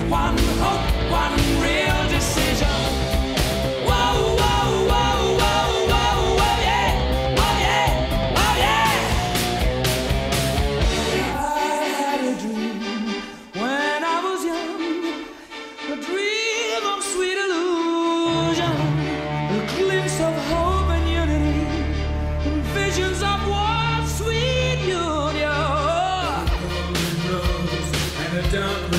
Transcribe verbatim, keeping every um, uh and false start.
one hope, one real decision. Whoa, whoa, whoa, whoa, whoa, whoa, yeah, oh yeah, oh yeah. I had a dream when I was young, a dream of sweet illusion, a glimpse of hope and unity, and visions of one sweet union. And a dark